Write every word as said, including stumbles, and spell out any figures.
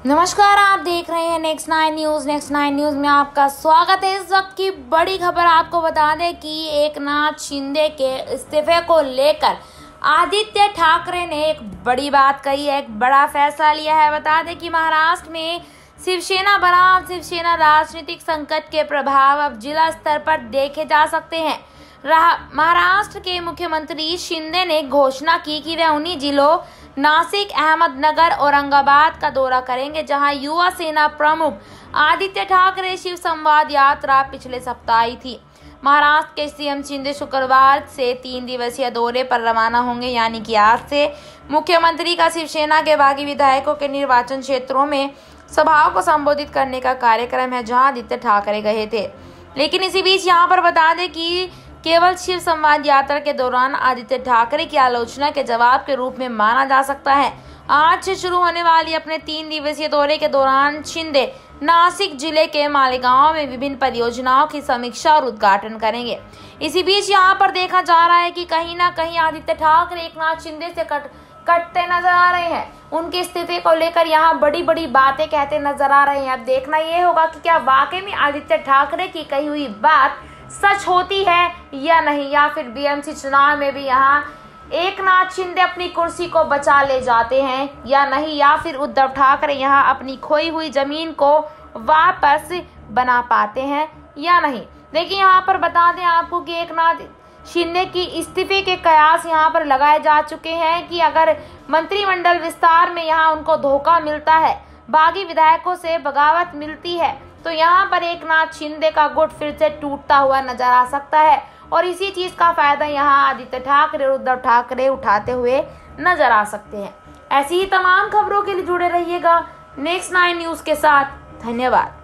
नमस्कार, आप देख रहे हैं next nine news. Next nine news में आपका स्वागत है। इस वक्त की बड़ी खबर आपको बता दें कि एकनाथ शिंदे के इस्तीफे को लेकर आदित्य ठाकरे ने एक बड़ी बात कही है, एक बड़ा फैसला लिया है। बता दें कि महाराष्ट्र में शिवसेना बनाम शिवसेना राजनीतिक संकट के प्रभाव अब जिला स्तर पर देखे जा सकते हैं। महाराष्ट्र के मुख्यमंत्री शिंदे ने घोषणा की कि वे उन्हीं जिलों नासिक, अहमदनगर, औरंगाबाद का दौरा करेंगे जहां युवा सेना प्रमुख आदित्य ठाकरे शिव संवाद यात्रा पिछले सप्ताह आई थी। महाराष्ट्र के सीएम शिंदे शुक्रवार से तीन दिवसीय दौरे पर रवाना होंगे, यानी कि आज से। मुख्यमंत्री का शिवसेना के बागी विधायकों के निर्वाचन क्षेत्रों में सभाओं को संबोधित करने का कार्यक्रम है, जहां आदित्य ठाकरे गए थे। लेकिन इसी बीच यहां पर बता दें कि केवल शिव संवाद यात्रा के दौरान आदित्य ठाकरे की आलोचना के जवाब के रूप में माना जा सकता है। आज से शुरू होने वाली अपने तीन दिवसीय दौरे के दौरान शिंदे नासिक जिले के मालेगांव में विभिन्न परियोजनाओं की समीक्षा और उद्घाटन करेंगे। इसी बीच यहां पर देखा जा रहा है कि कहीं ना कहीं आदित्य ठाकरे एकनाथ शिंदे से कट कटते नजर आ रहे हैं। उनके इस्तीफे को लेकर यहाँ बड़ी बड़ी बातें कहते नजर आ रहे हैं। अब देखना ये होगा कि क्या वाकई में आदित्य ठाकरे की कही हुई बात सच होती है या नहीं, या फिर बीएमसी चुनाव में भी यहाँ एकनाथ शिंदे अपनी कुर्सी को बचा ले जाते हैं या नहीं, या फिर उद्धव ठाकरे यहाँ अपनी खोई हुई जमीन को वापस बना पाते हैं या नहीं। देखिए, यहाँ पर बता दें आपको कि एकनाथ शिंदे की इस्तीफे के कयास यहाँ पर लगाए जा चुके हैं कि अगर मंत्रिमंडल विस्तार में यहाँ उनको धोखा मिलता है, बागी विधायकों से बगावत मिलती है, तो यहाँ पर एकनाथ शिंदे का गुट फिर से टूटता हुआ नजर आ सकता है। और इसी चीज का फायदा यहाँ आदित्य ठाकरे और उद्धव ठाकरे उठाते हुए नजर आ सकते हैं। ऐसी ही तमाम खबरों के लिए जुड़े रहिएगा नेक्स्ट नाइन न्यूज के साथ। धन्यवाद।